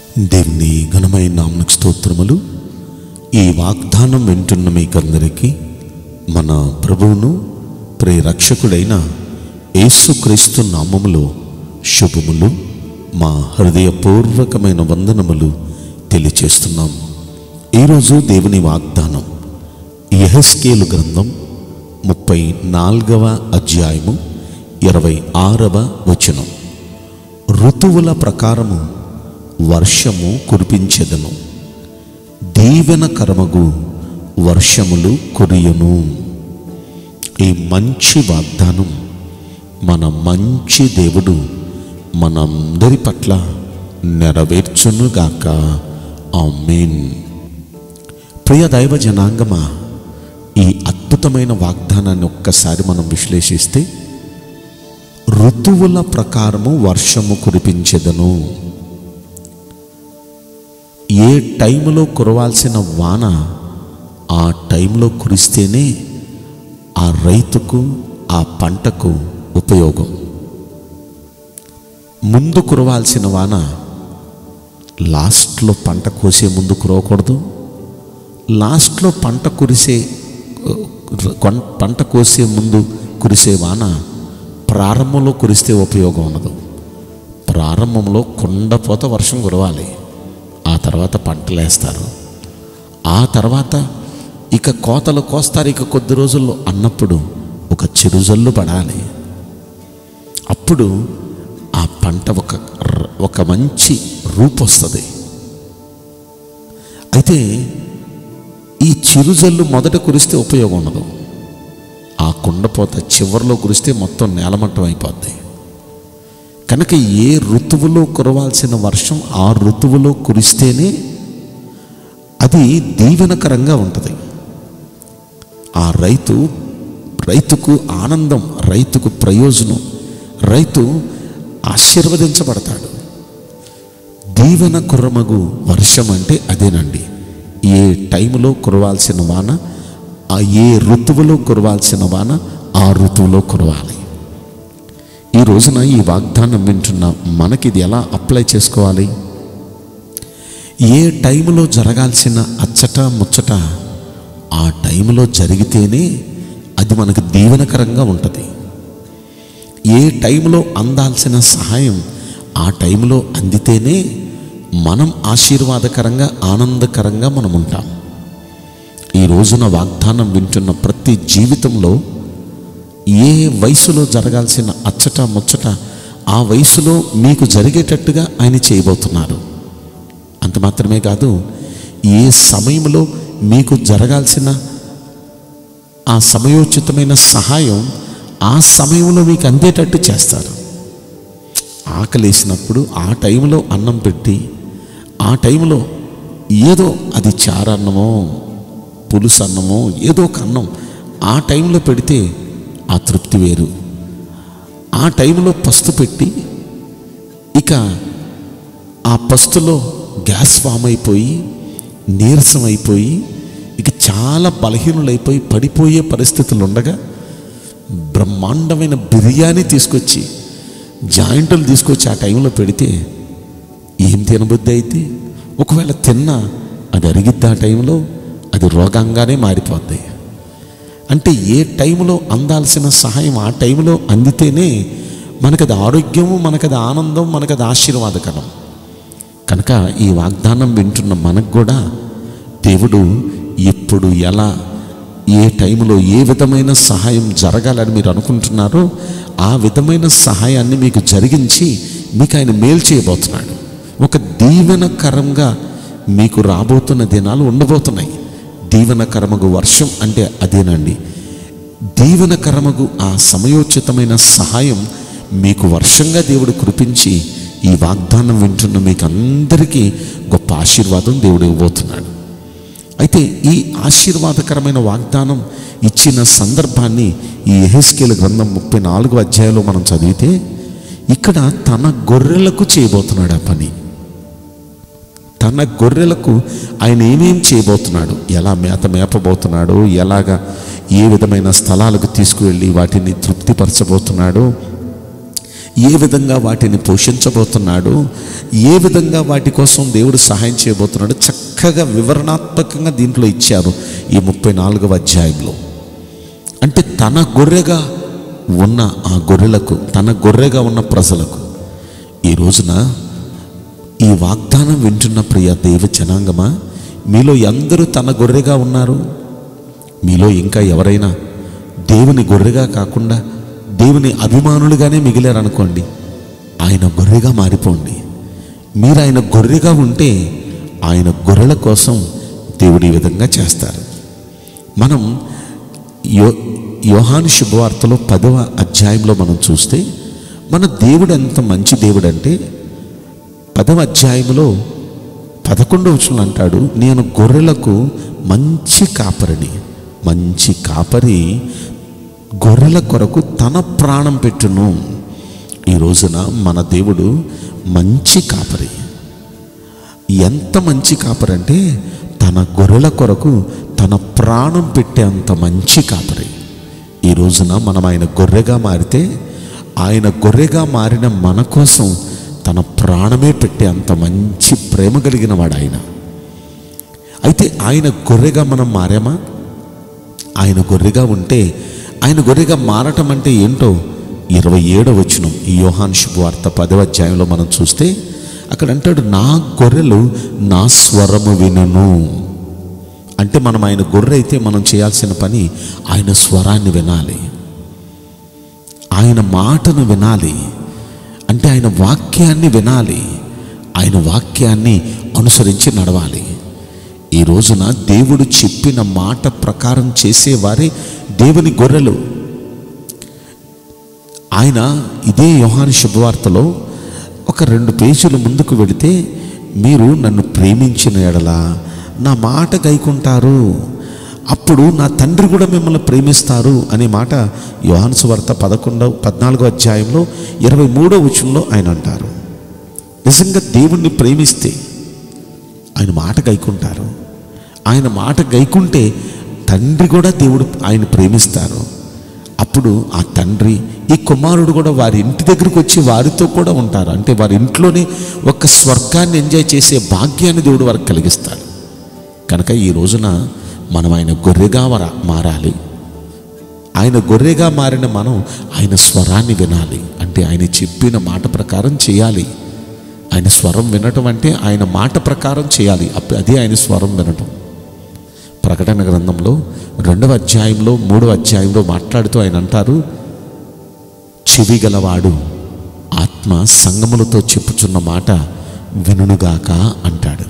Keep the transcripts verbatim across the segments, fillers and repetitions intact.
దేవుని ఘనమైన నామమునకు స్తోత్రములు. ఈ వాగ్దానం వింటున్న మీకందరికీ మన ప్రభువును ప్రియరక్షకుడైన యేసుక్రీస్తు నామములో శుభములు, మా హృదయపూర్వకమైన వందనములు తెలియచేస్తున్నాం. ఈరోజు దేవుని వాగ్దానం యెహెజ్కేలు గ్రంథం ముప్పై నాలుగవ అధ్యాయము ఇరవై ఆరవ వచనం. ఋతువుల ప్రకారము వర్షము కురిపించెదను, దీవెనకరమగు వర్షములు కురియును. ఈ మంచి వాగ్దానం మన మంచి దేవుడు మనందరి పట్ల నెరవేర్చునుగాక. ఆమేన్. ప్రియ దైవ జనాంగమా, ఈ అద్భుతమైన వాగ్దానాన్ని ఒక్కసారి మనం విశ్లేషిస్తే, ఋతువుల ప్రకారము వర్షము కురిపించెదను. ఏ టైంలో కురవాల్సిన వాన ఆ టైంలో కురిస్తేనే ఆ రైతుకు, ఆ పంటకు ఉపయోగం. ముందు కురవాల్సిన వాన లాస్ట్లో పంట కోసే ముందు కురవకూడదు. లాస్ట్లో పంట కురిసే పంట కోసే ముందు కురిసే వాన ప్రారంభంలో కురిస్తే ఉపయోగం ఉండదు. ప్రారంభంలో కుండపోత వర్షం కురవాలి, ఆ తర్వాత పంటలు వేస్తారు, ఆ తర్వాత ఇక కోతలు కోస్తారు ఇక కొద్ది రోజుల్లో అన్నప్పుడు ఒక చిరుజల్లు పడాలి. అప్పుడు ఆ పంట ఒక ఒక మంచి రూపు వస్తుంది. అయితే ఈ చిరుజల్లు మొదట కురిస్తే ఉపయోగం ఉండదు. ఆ కుండపోత చివరిలో కురిస్తే మొత్తం నేలమట్టం అయిపోద్ది. కనుక ఏ ఋతువులో కురవాల్సిన వర్షం ఆ ఋతువులో కురిస్తేనే అది దీవెనకరంగా ఉంటుంది. ఆ రైతు రైతుకు ఆనందం, రైతుకు ప్రయోజనం, రైతు ఆశీర్వదించబడతాడు. దీవెనకరమగు వర్షం అంటే అదేనండి. ఏ టైంలో కురవాల్సిన వాన, ఆ ఏ ఋతువులో కురవాల్సిన వాన ఆ ఋతువులో కురవాలి. ఈ రోజున ఈ వాగ్దానం వింటున్న మనకి ఇది ఎలా అప్లై చేసుకోవాలి? ఏ టైంలో జరగాల్సిన అచ్చట ముచ్చట ఆ టైంలో జరిగితేనే అది మనకు దీవెనకరంగా ఉంటుంది. ఏ టైంలో అందాల్సిన సహాయం ఆ టైంలో అందితేనే మనం ఆశీర్వాదకరంగా, ఆనందకరంగా మనం ఉంటాం. ఈ రోజున వాగ్దానం వింటున్న ప్రతి జీవితంలో ఏ వయసులో జరగాల్సిన అచ్చట ముచ్చట ఆ వయసులో మీకు జరిగేటట్టుగా ఆయన చేయబోతున్నారు. అంత మాత్రమే కాదు, ఏ సమయంలో మీకు జరగాల్సిన ఆ సమయోచితమైన సహాయం ఆ సమయంలో మీకు అందేటట్టు చేస్తారు. ఆకలేసినప్పుడు ఆ టైంలో అన్నం పెట్టి, ఆ టైంలో ఏదో అది చారన్నమో పులుసు అన్నమో ఏదో ఒక అన్నం ఆ టైంలో పెడితే ఆ తృప్తి వేరు. ఆ టైంలో పస్తు పెట్టి ఇక ఆ పస్తులో గ్యాస్ ఫామ్ అయిపోయి నీరసం అయిపోయి ఇక చాలా బలహీనులైపోయి పడిపోయే పరిస్థితులు ఉండగా బ్రహ్మాండమైన బిర్యానీ తీసుకొచ్చి, జాయింట్లు తీసుకొచ్చి ఆ టైంలో పెడితే ఏం తినబుద్ధి అయితే, ఒకవేళ తిన్నా అది అరిగిద్ది, ఆ టైంలో అది రోగంగానే మారిపోద్ది. అంటే ఏ టైంలో అందాల్సిన సహాయం ఆ టైంలో అందితేనే మనకది ఆరోగ్యము, మనకది ఆనందం, మనకది ఆశీర్వాదకరం. కనుక ఈ వాగ్దానం వింటున్న మనకు కూడా దేవుడు ఎప్పుడు, ఎలా, ఏ టైంలో ఏ విధమైన సహాయం జరగాలని మీరు అనుకుంటున్నారో ఆ విధమైన సహాయాన్ని మీకు జరిగించి మీకు ఆయన మేలు చేయబోతున్నాడు. ఒక దీవెనకరంగా మీకు రాబోతున్న దినాలు ఉండబోతున్నాయి. దీవెనకరమగు వర్షం అంటే అదేనండి. దీవెనకరమగు ఆ సమయోచితమైన సహాయం మీకు వర్షంగా దేవుడు కురిపించి ఈ వాగ్దానం వింటున్న మీకు అందరికీ గొప్ప ఆశీర్వాదం దేవుడు ఇవ్వబోతున్నాడు. అయితే ఈ ఆశీర్వాదకరమైన వాగ్దానం ఇచ్చిన సందర్భాన్ని ఈ యెహెజ్కేలు గ్రంథం ముప్పై నాలుగో అధ్యాయంలో మనం చదివితే, ఇక్కడ తన గొర్రెలకు చేయబోతున్నాడు ఆ పని. తన గొర్రెలకు ఆయన ఏమేం చేయబోతున్నాడు, ఎలా మేత మేపబోతున్నాడు, ఎలాగా ఏ విధమైన స్థలాలకు తీసుకువెళ్ళి వాటిని తృప్తిపరచబోతున్నాడు, ఏ విధంగా వాటిని పోషించబోతున్నాడు, ఏ విధంగా వాటి కోసం దేవుడు సహాయం చేయబోతున్నాడు చక్కగా వివరణాత్మకంగా దీంట్లో ఇచ్చారు ఈ ముప్పై నాలుగవ అధ్యాయంలో. అంటే తన గొర్రెగా ఉన్న ఆ గొర్రెలకు, తన గొర్రెగా ఉన్న ప్రజలకు, ఈ రోజున ఈ వాగ్దానం వింటున్న ప్రియ దైవ జనాంగమా, మీలో ఎందరూ తన గొర్రెగా ఉన్నారు? మీలో ఇంకా ఎవరైనా దేవుని గొర్రెగా కాకుండా దేవుని అభిమానులుగానే మిగిలారనుకోండి, ఆయన గొర్రెగా మారిపోండి. మీరు ఆయన గొర్రెగా ఉంటే ఆయన గొర్రెల కోసం దేవుడు ఈ విధంగా చేస్తారు. మనం యో యోహాను శుభవార్తలో పదవ అధ్యాయంలో మనం చూస్తే మన దేవుడు ఎంత మంచి దేవుడు అంటే, పదవ అధ్యాయంలో పదకొండవ వచనంలో అంటాడు, నేను గొర్రెలకు మంచి కాపరిని. మంచి కాపరి గొర్రెల కొరకు తన ప్రాణం పెట్టును. ఈ రోజున మన దేవుడు మంచి కాపరి. ఎంత మంచి కాపరి అంటే తన గొర్రెల కొరకు తన ప్రాణం పెట్టేంత మంచి కాపరి. ఈ రోజున మనం ఆయన గొర్రెగా మారితే, ఆయన గొర్రెగా మారిన మన కోసం తన ప్రాణమే పెట్టే అంత మంచి ప్రేమ కలిగిన వాడు ఆయన. అయితే ఆయన గొర్రెగా మనం మారామా? ఆయన గొర్రెగా ఉంటే, ఆయన గొర్రెగా మారటం అంటే ఏంటో ఇరవై ఏడవ వచనం ఈ యోహాను శుభవార్త పదవ అధ్యాయంలో మనం చూస్తే అక్కడ అంటాడు, నా గొర్రెలు నా స్వరము వినును. అంటే మనం ఆయన గొర్రె అయితే మనం చేయాల్సిన పని ఆయన స్వరాన్ని వినాలి, ఆయన మాటను వినాలి. అంటే ఆయన వాక్యాన్ని వినాలి, ఆయన వాక్యాన్ని అనుసరించి నడవాలి. ఈ రోజున దేవుడు చెప్పిన మాట ప్రకారం చేసేవారే దేవుని గొర్రెలు. ఆయన ఇదే యోహాను శుభవార్తలో ఒక రెండు పేజీలు ముందుకు వెళితే, మీరు నన్ను ప్రేమించిన ఎడల నా మాట గైకుంటారు, అప్పుడు నా తండ్రి కూడా మిమ్మల్ని ప్రేమిస్తారు అనే మాట యోహాను సువార్త పదకొండవ పద్నాలుగో అధ్యాయంలో ఇరవై మూడో వచనంలో ఆయన అంటారు. నిజంగా దేవుణ్ణి ప్రేమిస్తే ఆయన మాట గైకుంటారు. ఆయన మాట గైకుంటే తండ్రి కూడా దేవుడు ఆయన ప్రేమిస్తారు. అప్పుడు ఆ తండ్రి, ఈ కుమారుడు కూడా వారి ఇంటి దగ్గరికి వచ్చి వారితో కూడా ఉంటారు. అంటే వారి ఇంట్లోనే ఒక స్వర్గాన్ని ఎంజాయ్ చేసే భాగ్యాన్ని దేవుడు వారికి కలిగిస్తాడు. కనుక ఈ రోజున మనం ఆయన గొర్రెగా మారాలి. ఆయన గొర్రెగా మారిన మనం ఆయన స్వరాన్ని వినాలి. అంటే ఆయన చెప్పిన మాట ప్రకారం చేయాలి. ఆయన స్వరం వినటం అంటే ఆయన మాట ప్రకారం చేయాలి. అదే ఆయన స్వరం వినటం. ప్రకటన గ్రంథంలో రెండవ అధ్యాయంలో మూడవ అధ్యాయంలో మాట్లాడుతూ ఆయన అంటారు, చెవి గలవాడు ఆత్మ సంగములతో చెప్పుచున్న మాట వినుగాక అంటాడు.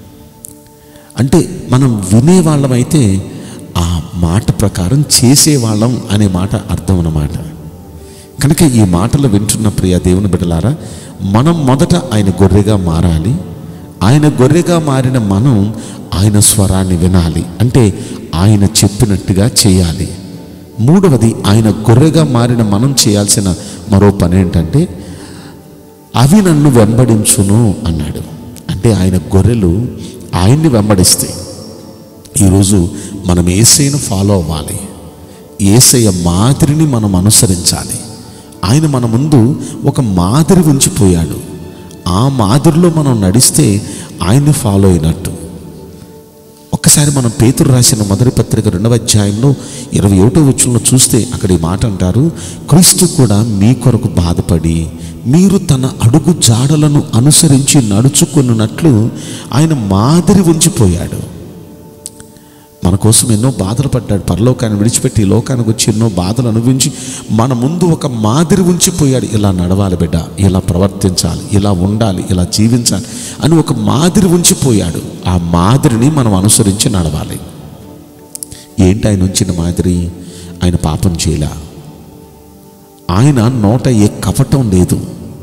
అంటే మనం వినేవాళ్ళమైతే ఆ మాట ప్రకారం చేసేవాళ్ళం అనే మాట అర్థం అన్నమాట. కనుక ఈ మాటలు వింటున్న ప్రియ దేవుని బిడ్డలారా, మనం మొదట ఆయన గొర్రెగా మారాలి. ఆయన గొర్రెగా మారిన మనం ఆయన స్వరాన్ని వినాలి. అంటే ఆయన చెప్పినట్టుగా చేయాలి. మూడవది, ఆయన గొర్రెగా మారిన మనం చేయాల్సిన మరో పని ఏంటంటే, అవి నన్ను వెంబడించును అన్నాడు. అంటే ఆయన గొర్రెలు ఆయన్ని వెంబడిస్తాయి. ఈరోజు మనం యేసయ్యను ఫాలో అవ్వాలి. యేసయ్య మాదిరిని మనం అనుసరించాలి. ఆయన మన ముందు ఒక మాదిరి ఉంచిపోయాడు. ఆ మాదిరిలో మనం నడిస్తే ఆయన్ని ఫాలో అయినట్టు. ఒక్కసారి మనం పేతురు రాసిన మొదటి పత్రిక రెండవ అధ్యాయంలో ఇరవై ఒకటో వచనంలో చూస్తే అక్కడ ఈ మాట అంటారు, క్రీస్తు కూడా మీ కొరకు బాధపడి మీరు తన అడుగు జాడలను అనుసరించి నడుచుకున్నట్లు ఆయన మాదిరి ఉంచిపోయాడు. మన కోసం ఎన్నో బాధలు పడ్డాడు. పరలోకాన్ని విడిచిపెట్టి ఈ లోకానికి వచ్చి ఎన్నో బాధలు అనుభవించి మన ముందు ఒక మాదిరి ఉంచిపోయాడు. ఇలా నడవాలి బిడ్డ, ఇలా ప్రవర్తించాలి, ఇలా ఉండాలి, ఇలా జీవించాలి అని ఒక మాదిరి ఉంచిపోయాడు. ఆ మాదిరిని మనం అనుసరించి నడవాలి. ఏంటి ఆయన ఉంచిన మాదిరి? ఆయన పాపం చేయలే. ఆయన నోట ఏ కపటం లేదు.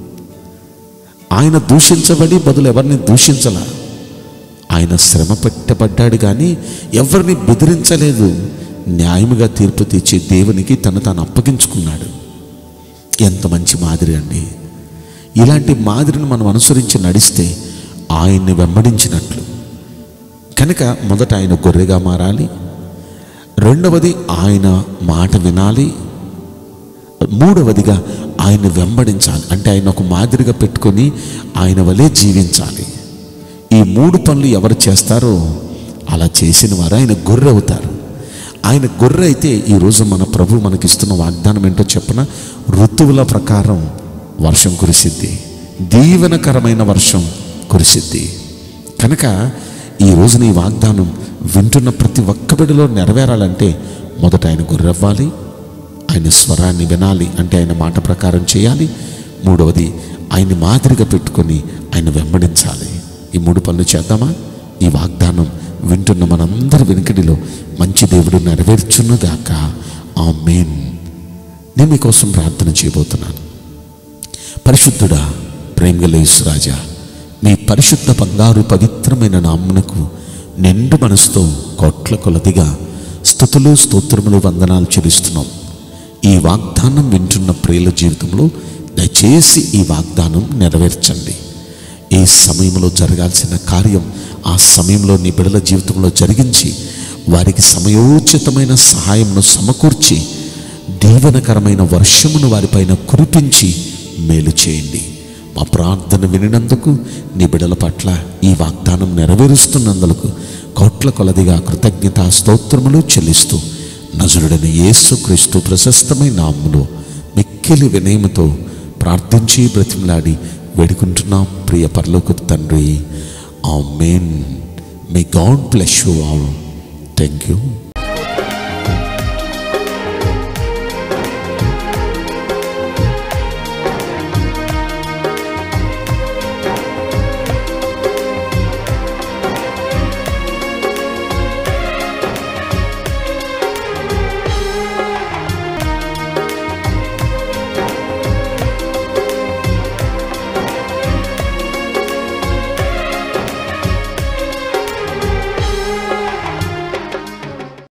ఆయన దూషించబడి బదులు ఎవరిని దూషించల. ఆయన శ్రమ పెట్టబడ్డాడు కానీ ఎవరిని బెదిరించలేదు. న్యాయముగా తీర్పు తెచ్చి దేవునికి తను తాను అప్పగించుకున్నాడు. ఎంత మంచి మాదిరి అండి! ఇలాంటి మాదిరిని మనం అనుసరించి నడిస్తే ఆయన్ని వెంబడించినట్లు. కనుక మొదట ఆయన గొర్రెగా మారాలి. రెండవది ఆయన మాట వినాలి. మూడవదిగా ఆయన వెంబడించాలి. అంటే ఆయన ఒక మాదిరిగా పెట్టుకొని ఆయన వలె జీవించాలి. ఈ మూడు పనులు ఎవరు చేస్తారో అలా చేసిన వారు ఆయన గొర్రె అవుతారు. ఆయన గొర్రె అయితే ఈరోజు మన ప్రభు మనకిస్తున్న వాగ్దానం ఏంటో చెప్పన, ఋతువుల ప్రకారం వర్షం కురిసిద్ది, దీవెనకరమైన వర్షం కురిసిద్ది. కనుక ఈరోజు నీ వాగ్దానం వింటున్న ప్రతి ఒక్క బిడ్డలో నెరవేరాలంటే మొదట ఆయన గొర్రె అవ్వాలి, ఆయన స్వరాన్ని వినాలి, అంటే ఆయన మాట ప్రకారం చేయాలి. మూడవది ఆయన్ని మాదిరిగా పెట్టుకొని ఆయన వెంబడించాలి. ఈ మూడు పనులు చేద్దామా? ఈ వాగ్దానం వింటున్న మనందరి వెనుకడిలో మంచి దేవుడు నెరవేర్చునుగాక. ఆమేన్. నేను మీకోసం ప్రార్థన చేయబోతున్నాను. పరిశుద్ధుడా, ప్రేమగల యేసురాజా, మీ పరిశుద్ధ బంగారు పవిత్రమైన నామమునకు నిండు మనసుతో కోట్ల కొలదిగా స్తుతులు స్తోత్రములు వందనాలు చెల్లిస్తున్నాం. ఈ వాగ్దానం వింటున్న ప్రియుల జీవితంలో దయచేసి ఈ వాగ్దానం నెరవేర్చండి. ఏ సమయంలో జరగాల్సిన కార్యం ఆ సమయంలో నీ బిడ్డల జీవితంలో జరిగించి వారికి సమయోచితమైన సహాయంను సమకూర్చి దీవెనకరమైన వర్షమును వారిపైన కురిపించి మేలు చేయండి. మా ప్రార్థన వినినందుకు, నీ బిడ్డల పట్ల ఈ వాగ్దానం నెరవేరుస్తున్నందుకు కోట్ల కొలదిగా కృతజ్ఞతా స్తోత్రములు చెల్లిస్తూ నజరుడైన యేసుక్రీస్తు ప్రశస్తమైన నామములో మిక్కిలి వినయముతో ప్రార్థించి బ్రతిమలాడి వేడుకుంటున్నాం ప్రియ పరలోకపు తండ్రి. ఆమేన్. May God bless you all. Thank you.